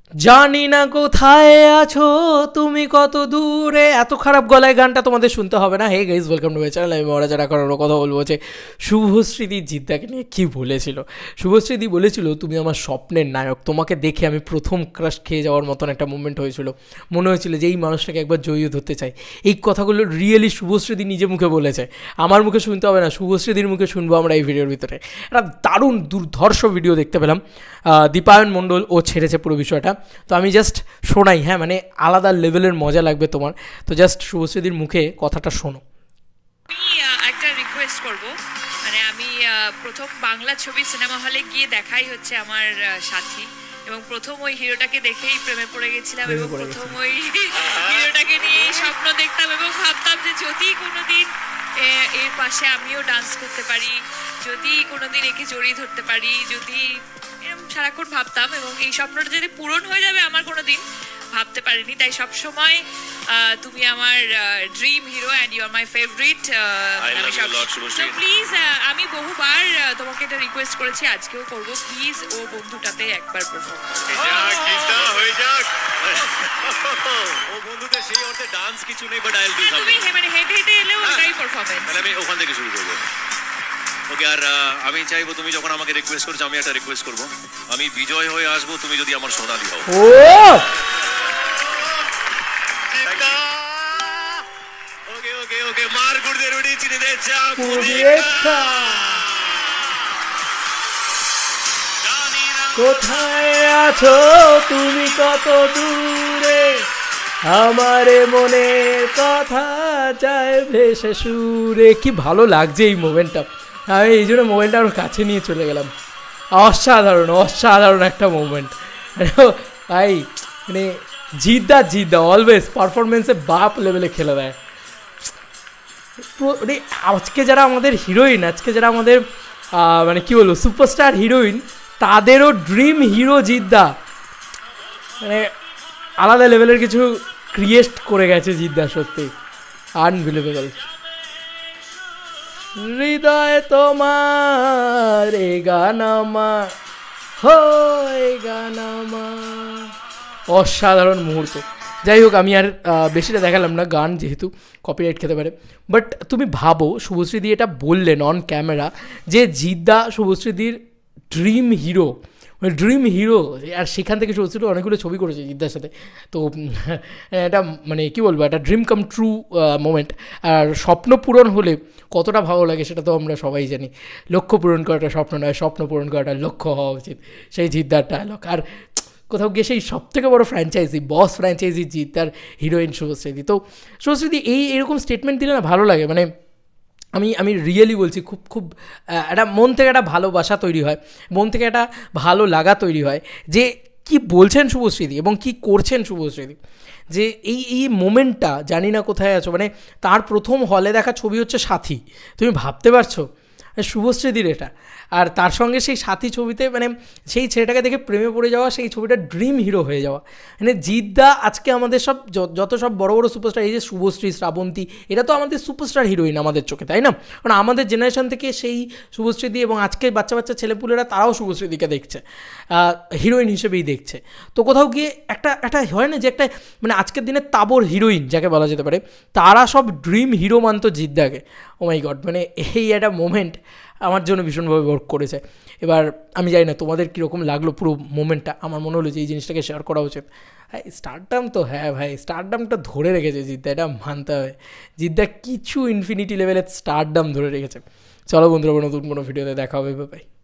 জানি না কোথায় আছো তুমি কত দূরে, এত খারাপ গলায় গানটা তোমাদের শুনতে হবে না। Hey guys, welcome to my channel. আমি মহারাজা করার কথা বলবো যে শুভশ্রীদি জিদ্দাকে নিয়ে কী বলেছিল। শুভশ্রীদি বলেছিল, তুমি আমার স্বপ্নের নায়ক, তোমাকে দেখে আমি প্রথম ক্রাশ খেয়ে যাওয়ার মতন একটা মুভমেন্ট হয়েছিল, মনে হয়েছিল যে এই মানুষটাকে একবার জড়িয়ে ধরতে চাই। এই কথাগুলো রিয়েলি শুভশ্রীদি নিজে মুখে বলেছে, আমার মুখে শুনতে হবে না, শুভশ্রীদির মুখে শুনবো আমরা এই ভিডিওর ভিতরে। একটা দারুণ দুর্ধর্ষ ভিডিও দেখতে পেলাম, দীপায়ন মণ্ডল ও ছেড়েছে পুরো বিষয়টা। তো আমি জাস্ট শোনাই, হ্যাঁ, মানে আলাদা লেভেলের মজা লাগবে তোমার। তো জাস্ট শুভশ্রীদির মুখে কথাটা শোনো। আমি একটা রিকোয়েস্ট করব, মানে আমি প্রথম বাংলা ছবি সিনেমা হলে গিয়ে দেখাই হচ্ছে আমার সাথী, এবং প্রথম ওই হিরোটাকে দেখেই প্রেমে পড়ে গেছিলাম, এবং প্রথম ওই হিরোটাকে নিয়েই স্বপ্ন দেখতাম এবং ভাবতাম যে যদি কোনোদিন এর পাশে আমিও ডান্স করতে পারি, যদি কোনোদিন একে জড়িয়ে ধরতে পারি, যদি এরকম সারাক্ষণ ভাবতাম। এবং এই স্বপ্নটা যদি পূরণ হয়ে যাবে আমার কোনোদিন ভাবতে পারিনি। তাই সবসময় তুমি আমার dream hero and you are my favourite. তো প্লিজ, আমি বহুবার তোমাকে এটা রিকোয়েস্ট করেছি, আজকেও করবো, প্লিজ ও বন্ধুটাতে একবার পারফর্ম হয়ে যাক। ও বন্ধুটা সেই অর্থে ডান্স কিছু নেই, but I will do something. তুমি মানে হেঁটে হেঁটে এলেও ওটাই পারফরম্যান্স। তাহলে আমি ওখান থেকে শুরু করব। ওকে, আর আমি চাইবো তুমি যখন আমাকে রিকোয়েস্ট করছো আমি একটা রিকোয়েস্ট করব, আমি বিজয় হয়ে আসবো, তুমি যদি আমার সোনালি হও। ও ওকে ওকে ওকে, মার গুড় দে রুটি চিনি দে চা পুদিকা। কোথায় আছো তুমি কত দূরে, আমারে মনের কথা যায় ভেসে সুরে। কি ভালো লাগছে এই মোমেন্টটা, আমি এই জন্য মোমেন্টটা আরও কাছে নিয়ে চলে গেলাম। অসাধারণ অসাধারণ একটা মোমেন্ট ভাই, মানে জিদ্দা অলওয়েজ পারফরমেন্সে বাপ লেভেলে খেলে দেয়। মানে আজকে যারা আমাদের হিরোইন, আজকে যারা আমাদের মানে কী বলবো সুপারস্টার হিরোইন, তাদেরও ড্রিম হিরো জিদ্দা। মানে আলাদা লেভেলের কিছু ক্রিয়েট করে গেছে জিদ্দা, সত্যি আনবিলিভেবল। হৃদয় তোমার এ গান আমার, হো এ গান আমার। অসাধারণ মুহূর্ত। যাই হোক, আমি আর বেশিটা দেখালাম না, গান যেহেতু কপিরাইট খেতে পারে। বাট তুমি ভাবো, শুভশ্রীদি এটা বললেন অন ক্যামেরা যে জিদ্দা শুভশ্রীদির ড্রিম হিরো, মানে ড্রিম হিরো। আর সেখান থেকে শুভশ্রী অনেকগুলো ছবি করেছে জিদ্দার সাথে। তো এটা মানে কী বলবো, একটা ড্রিম কাম ট্রু মোমেন্ট। আর স্বপ্ন পূরণ হলে কতটা ভালো লাগে সেটা তো আমরা সবাই জানি। লক্ষ্য পূরণ করাটা স্বপ্ন নয়, স্বপ্ন পূরণ করাটা লক্ষ্য হওয়া উচিত, সেই জিদ্দার ডায়লগ। আর কোথাও গিয়ে সেই সবথেকে বড় ফ্র্যাঞ্চাইজি, বস ফ্র্যাঞ্চাইজি জিদ্দার হিরোইন শুভশ্রীদি। তো শুভশ্রীদি এরকম স্টেটমেন্ট দিলে না ভালো লাগে। মানে আমি রিয়েলি বলছি, খুব খুব একটা মন থেকে একটা ভালোবাসা তৈরি হয়, মন থেকে একটা ভালো লাগা তৈরি হয় যে কি বলছেন শুভশ্রীদি এবং কি করছেন শুভশ্রীদি। যে এই মোমেন্টটা, জানি না কোথায় আছো, মানে তার প্রথম হলে দেখা ছবি হচ্ছে সাথী। তুমি ভাবতে পারছো শুভশ্রীদির এটা, আর তার সঙ্গে সেই সাথী ছবিতে মানে সেই ছেলেটাকে দেখে প্রেমে পড়ে যাওয়া, সেই ছবিটা ড্রিম হিরো হয়ে যাওয়া। মানে জিদ্দা আজকে আমাদের সব যত সব বড় বড় সুপারস্টার, এই যে শুভশ্রী, শ্রাবন্তী, এটা তো আমাদের সুপারস্টার হিরোইন আমাদের চোখে, তাই না? কারণ আমাদের জেনারেশন থেকে সেই শুভশ্রীদি এবং আজকে বাচ্চা বাচ্চা ছেলেপুলেরা তারাও শুভশ্রীদিকে দেখছে, হিরোইন হিসেবেই দেখছে। তো কোথাও গিয়ে একটা হয় না যে একটা মানে আজকের দিনে তাবর হিরোইন যাকে বলা যেতে পারে, তারা সব ড্রিম হিরো মানত জিদ্দাকে। ও মাই গড, মানে এই একটা মোমেন্ট আমার জন্য ভীষণভাবে ওয়ার্ক করেছে। এবার আমি জানি না তোমাদের কীরকম লাগলো পুরো মোমেন্টটা। আমার মনে হলো যে এই জিনিসটাকে শেয়ার করা উচিত। হ্যাঁ, স্টারডাম তো, হ্যাঁ ভাই, স্টারডামটা ধরে রেখেছে জিদ্দা, এটা মানতে হবে। জিদ্দা কিছু ইনফিনিটি লেভেলের স্টারডাম ধরে রেখেছে। চলো বন্ধুরা, নতুন কোনো ভিডিওতে দেখা হবে, বাই।